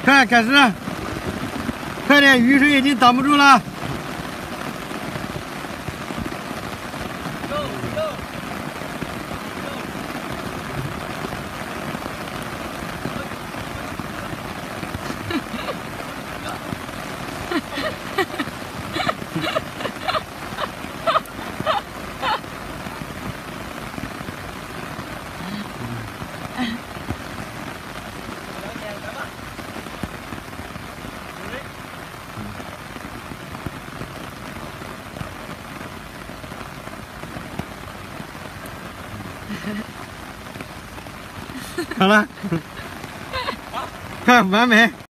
看，开始，快点，雨水已经挡不住了。好了，看完美。